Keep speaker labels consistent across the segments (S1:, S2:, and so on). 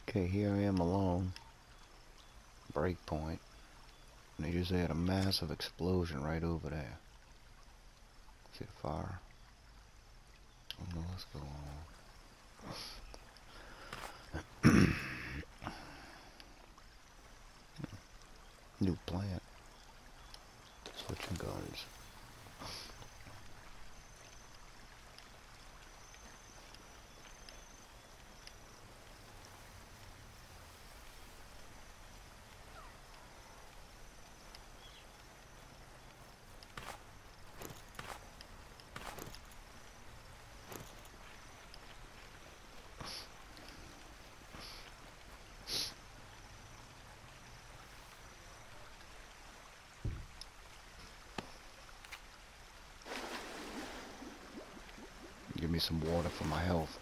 S1: Okay, here I am alone. Breakpoint. And they just had a massive explosion right over there. See the fire? Oh no, what's going on? New plant. Switching guns. Give me some water for my health.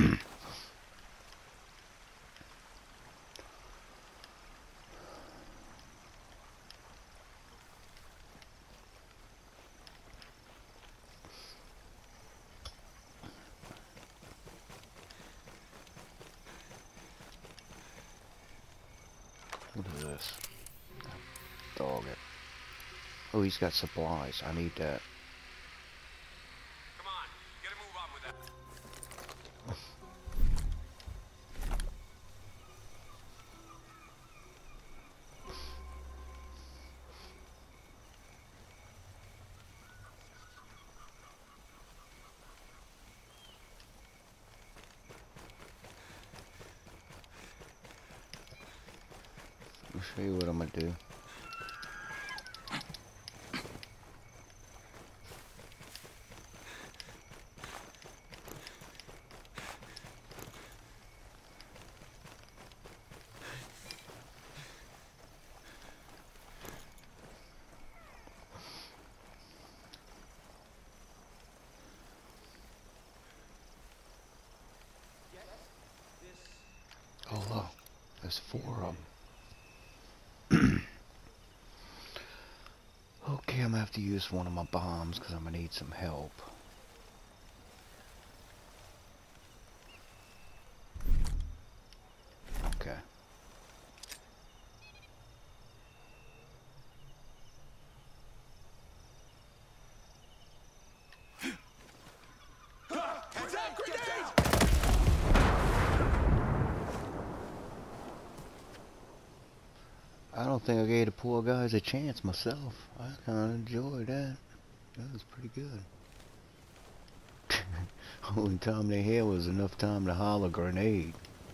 S1: What is this? Dog it. Oh, he's got supplies. I need that.
S2: Come on, get a move on with that.
S1: I'll show you what I'm gonna do. Oh look, there's 4 of them. Okay, I'm gonna have to use one of my bombs because I'm gonna need some help. Okay.
S2: Attack grenade!
S1: I don't think I gave the poor guys a chance myself. I kinda enjoyed that. That was pretty good. Only time they had was enough time to holler grenade.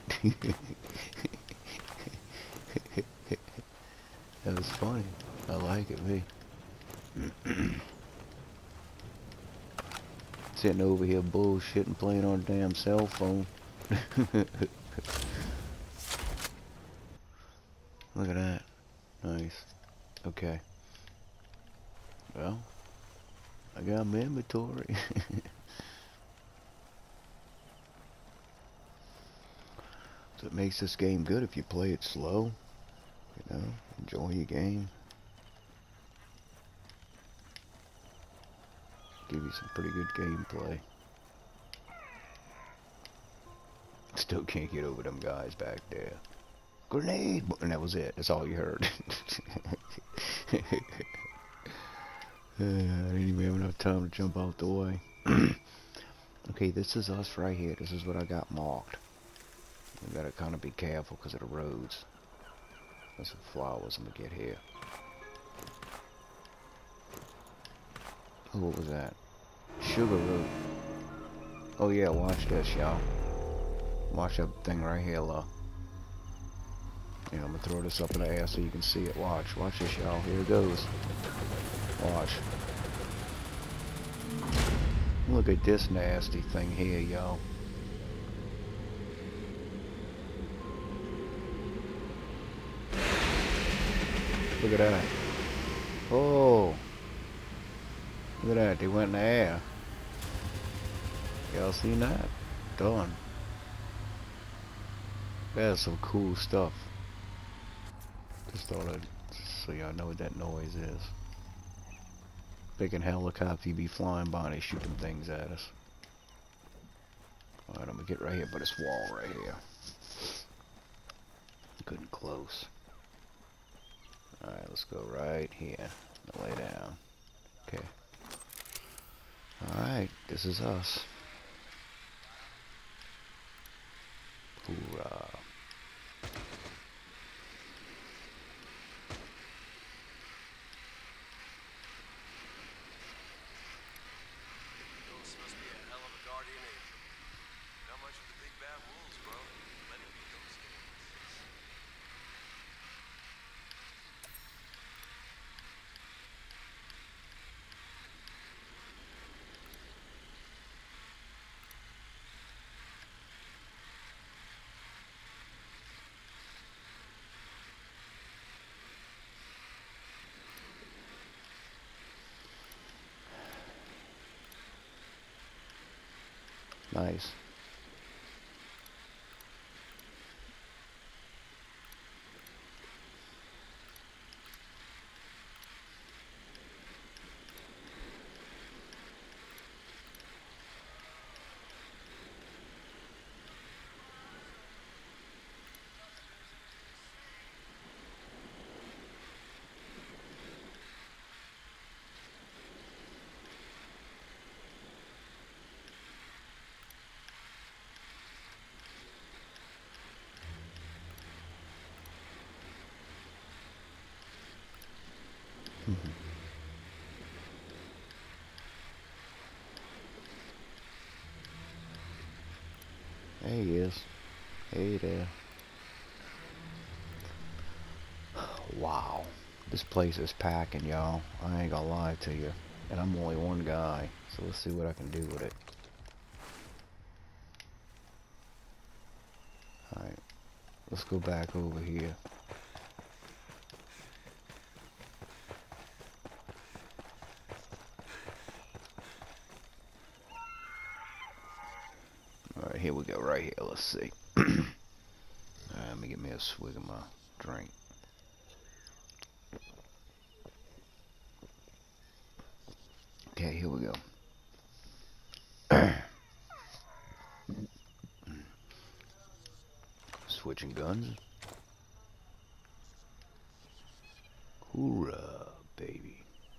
S1: That was funny. I like it, me. Sitting over here bullshitting, playing on a damn cell phone. Look at that. Nice. Okay. Well, I got my inventory. So it makes this game good if you play it slow. You know, enjoy your game. Give you some pretty good gameplay. Still can't get over them guys back there. Grenade! And that was it. That's all you heard. I didn't even have enough time to jump out the way. Okay, this is us right here. This is what I got marked. We gotta kind of be careful because of the roads. There's some flowers I'm gonna get here. Oh, what was that? Sugar root. Oh yeah, watch this, y'all. Watch that thing right here, look. Yeah, I'm gonna throw this up in the air so you can see it. Watch. Watch this, y'all. Here it goes. Watch. Look at this nasty thing here, y'all. Look at that. Oh. Look at that. They went in the air. Y'all seen that? Done. That's some cool stuff. Just thought I'd so y'all know what that noise is. Big helicopter be flying by and they shoot them things at us. Alright, I'm gonna get right here by this wall right here. let's go right here. Lay down. Okay. Alright, this is us. Hoorah.
S2: Ghost must be a hell of a guardian angel. Not much of the big bad wolves, bro. Let it be ghost games.
S1: Nice. There he is. Hey there. Wow. This place is packing, y'all. I ain't gonna lie to you. And I'm only one guy. So let's see what I can do with it. Alright. Let's go back over here. Alright, here we go, right here. Let's see. Alright, let me get me a swig of my drink. Okay, here we go. Switching guns. Hoorah, baby.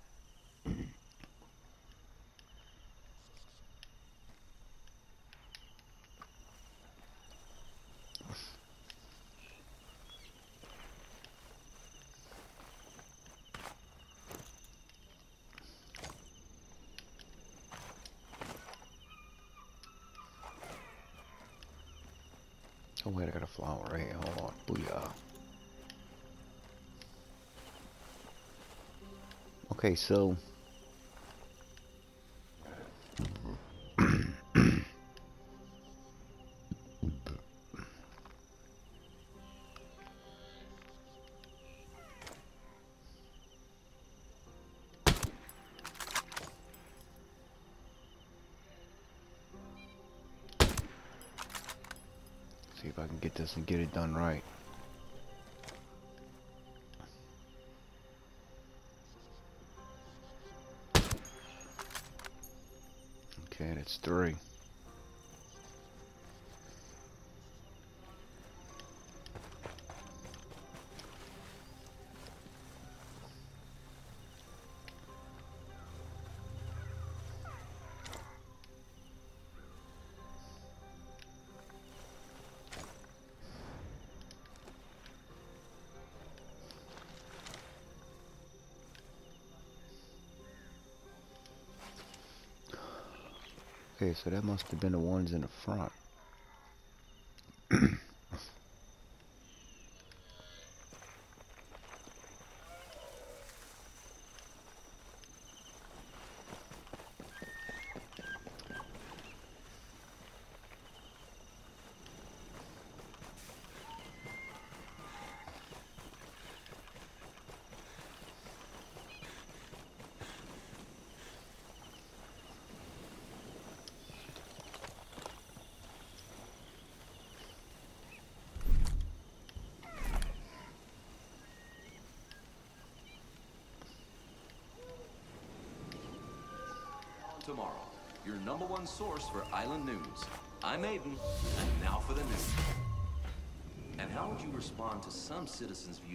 S1: Oh wait, I got a flower right here. Hold on. Booyah. Okay, so see if I can get this and get it done right. Okay, that's 3. Okay, so that must have been the ones in the front.
S3: Tomorrow, your #1 source for island news. I'm Aiden, and now for the news. And how would you respond to some citizens' view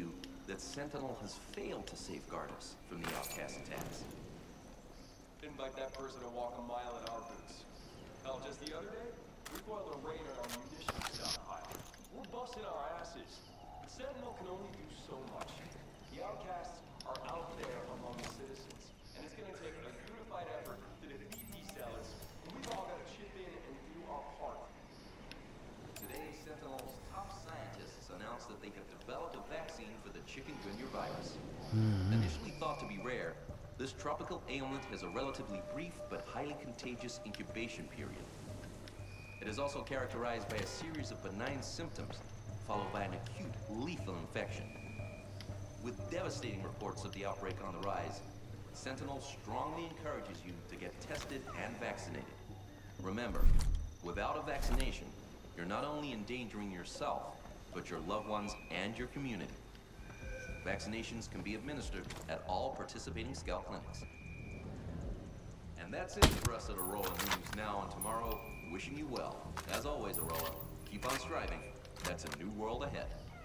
S3: that Sentinel has failed to safeguard us from the outcast attacks.
S4: Invite that person to walk a mile in our boots. Hell, just the other day, we boiled a rain on our munitions stockpile. We're busting our asses. The Sentinel can only do so much. The outcasts are out there among the citizens, and it's gonna take a unified effort to defeat these zealots, and we've all got to chip in and do our part.
S3: Today, Sentinel's top scientists announced that they have developed a vaccine for the chikungunya virus. Initially thought to be rare, this tropical ailment has a relatively brief but highly contagious incubation period. It is also characterized by a series of benign symptoms, followed by an acute, lethal infection. With devastating reports of the outbreak on the rise, Sentinel strongly encourages you to get tested and vaccinated. Remember, without a vaccination, you're not only endangering yourself, but your loved ones and your community. Vaccinations can be administered at all participating Scout clinics. And that's it for us at Aroa News Now and Tomorrow. Wishing you well. As always, Aroa, keep on striving. That's a new world ahead.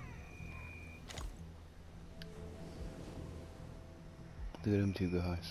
S1: Look at them two guys.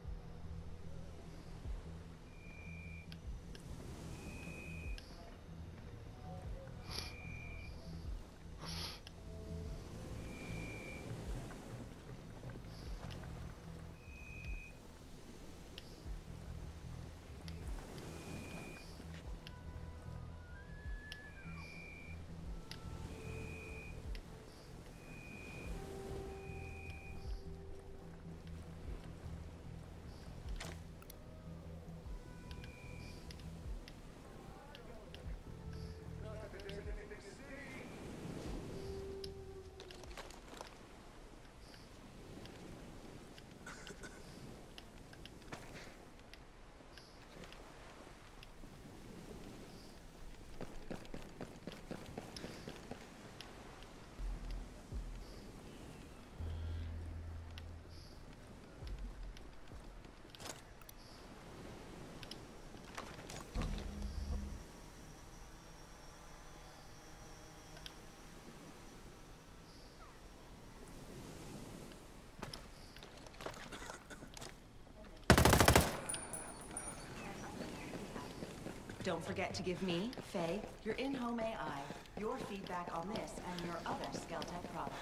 S5: Don't forget to give me, Faye, your in-home AI, your feedback on this and your other Skeltec products.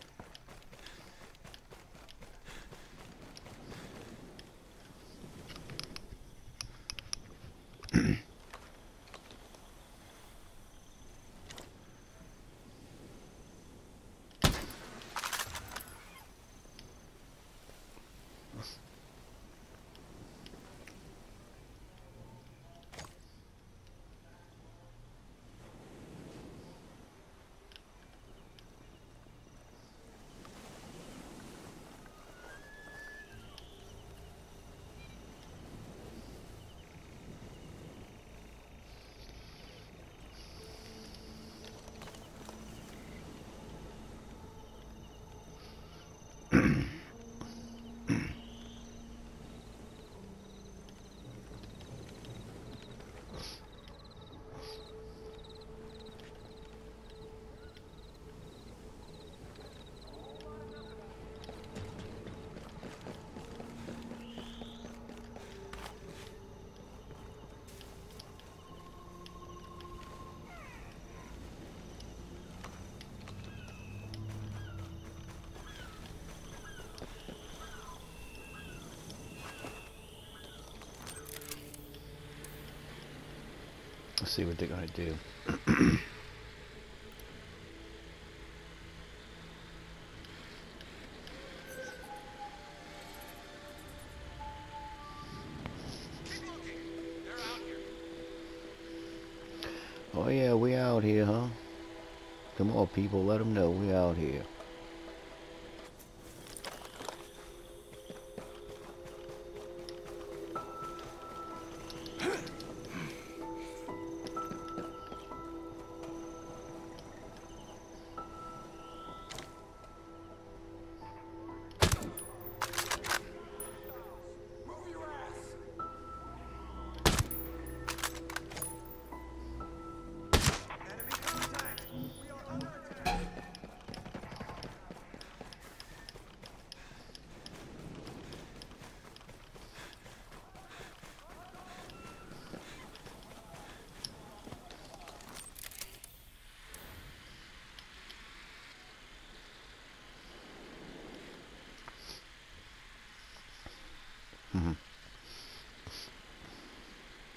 S1: Let's see what they're gonna do. Oh yeah, we out here, huh? Come on, people, let them know we out here.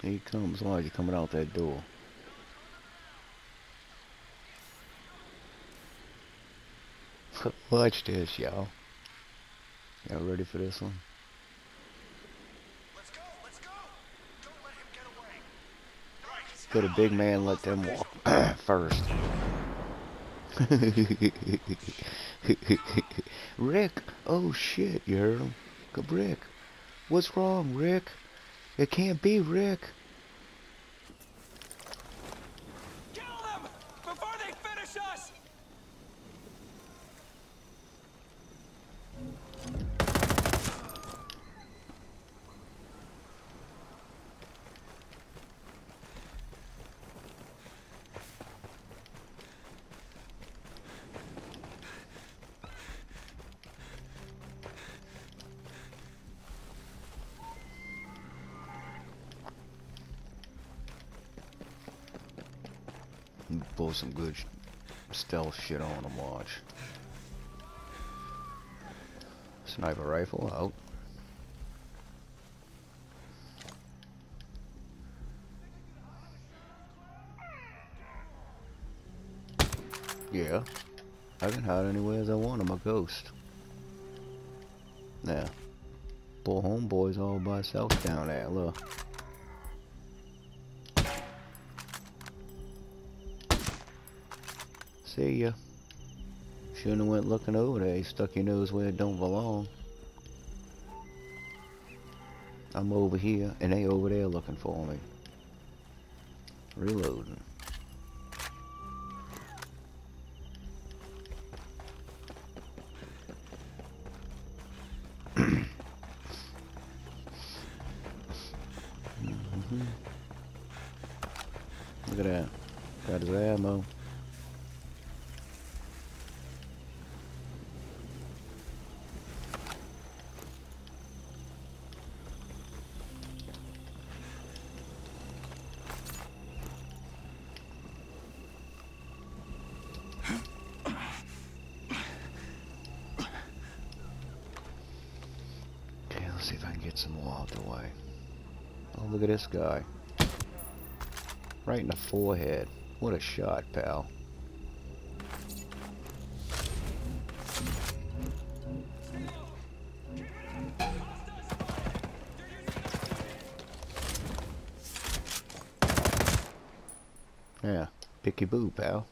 S1: Here he comes. Why is he coming out that door? Watch this, y'all. Y'all ready for this one?
S2: Let's go! Let's go! Don't let him get away! Right!
S1: Could a big man let them walk first? Rick! Oh shit, you heard him? Good Rick. What's wrong, Rick? It can't be Rick.
S4: Kill them! Before they finish us!
S1: Pull some good stealth shit on him, watch. Sniper rifle out. Yeah. I can hide anywhere as I want. I'm a ghost. Now, poor homeboy's all by himself down there, look. See ya. Shouldn't have went looking over there. You stuck your nose where it don't belong. I'm over here, and they over there looking for me. Reloading. Look at that. Got his ammo. Okay, let's see if I can get some more out the way. Oh, look at this guy. Right in the forehead. What a shot, pal. Yeah, picky boo, pal.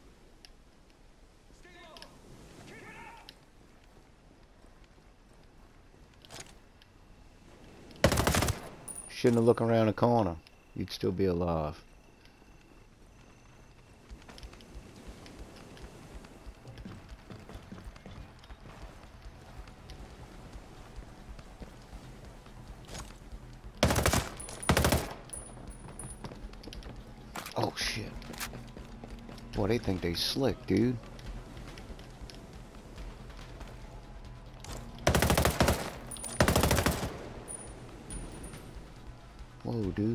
S1: Shouldn't have looked around the corner. You'd still be alive. Oh shit. Boy, they think they slick, dude. Whoa, dude.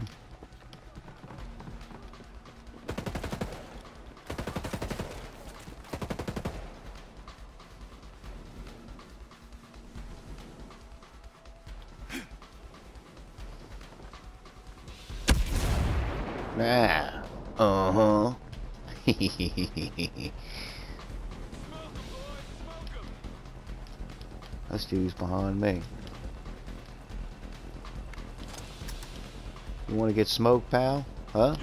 S1: Nah. Uh-huh. This dude's behind me. You want to get smoked, pal? Huh?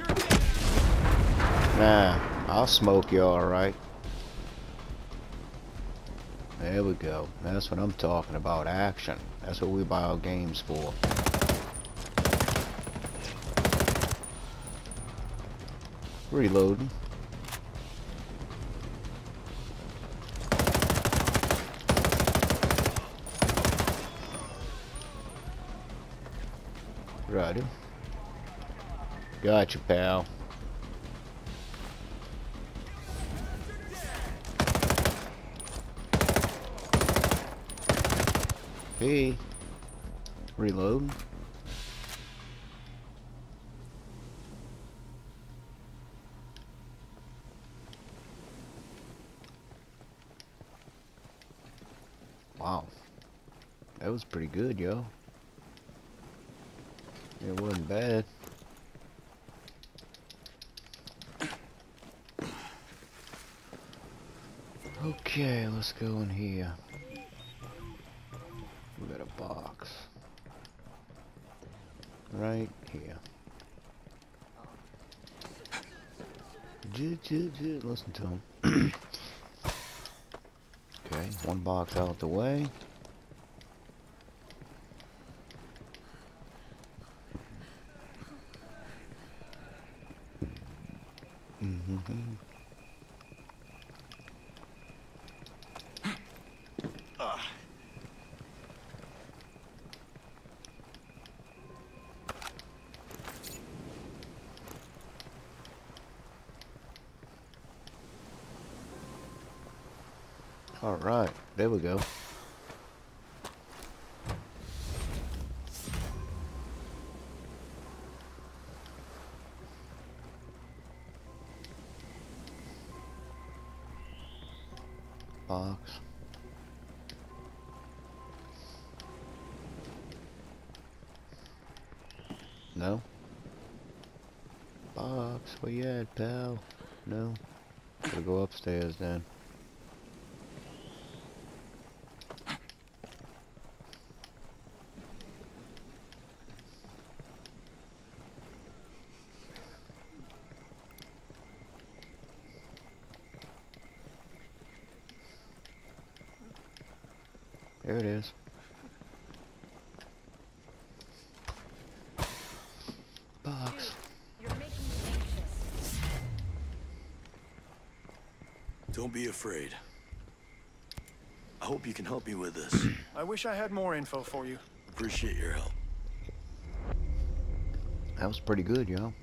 S1: Nah, I'll smoke you alright. There we go. That's what I'm talking about. Action. That's what we buy our games for. Reloading. Righty. Gotcha, pal. Hey. Reload. Wow. That was pretty good, yo. It wasn't bad. Okay, let's go in here. We got a box. Right here. Listen to him. Okay, one box out the way. All right, there we go. Box. No. Box, where you at, pal? No. Gotta go upstairs then. There it is. Box.
S5: You're making me anxious.
S2: Don't be afraid. I hope you can help me with this.
S6: I wish I had more info for you.
S2: Appreciate your help.
S1: That was pretty good, yo.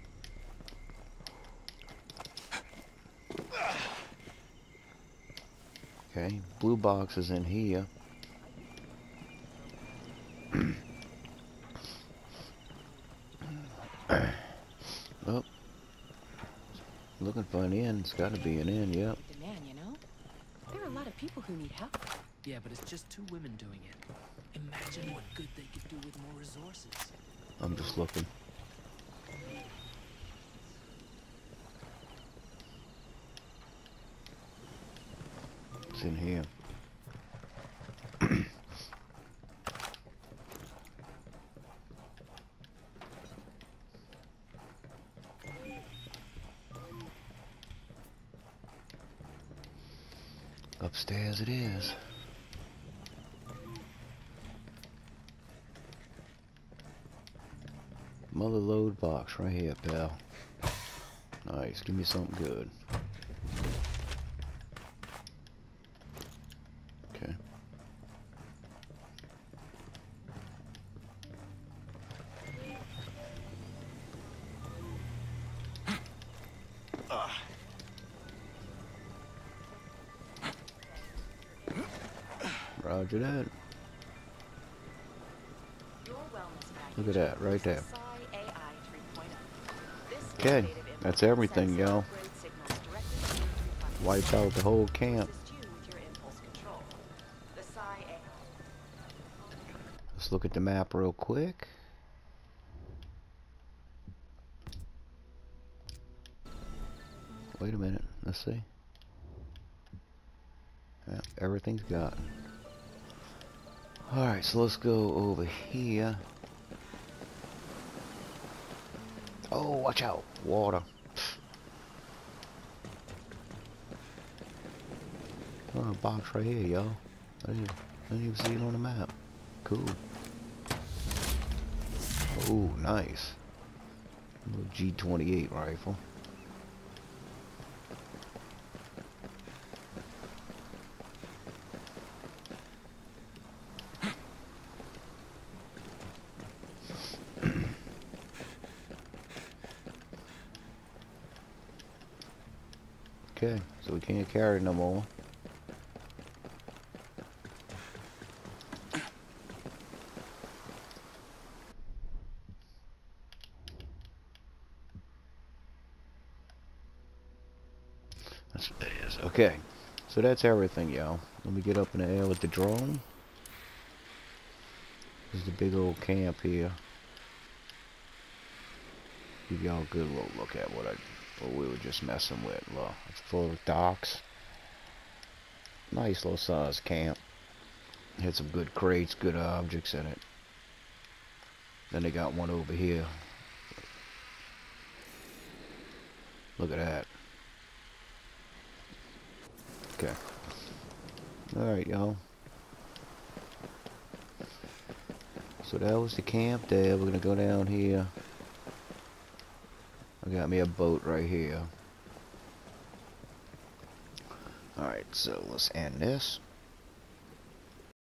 S1: Okay, blue box is in here. Oh, looking for an inn. It's got to be an inn. Yep.
S7: Demand, you know? There are a lot of people who need help.
S8: Yeah, but it's just 2 women doing it. Imagine what good they could do with more resources.
S1: I'm just looking. It's in here. Upstairs it is. Mother load box right here, pal. Nice, give me something good. Okay. Roger that. Look at that, right there. Okay, that's everything, y'all. Wiped out the whole camp. Let's look at the map real quick. Wait a minute, let's see. Yeah, everything's got. Alright, so let's go over here. Oh, watch out. Water. Oh, a box right here, y'all. I didn't even see it on the map. Cool. Oh, nice. A little G28 rifle. Okay, so we can't carry no more. That's what it is. Okay, so that's everything, y'all. Let me get up in the air with the drone. This is the big old camp here. Give y'all a good little look at what we were just messing with. Look, it's full of docks. Nice little size camp. Had some good crates, good objects in it. Then they got one over here. Look at that. Okay. Alright, y'all. So that was the camp there. We're gonna go down here. I got me a boat right here. Alright, so let's end this.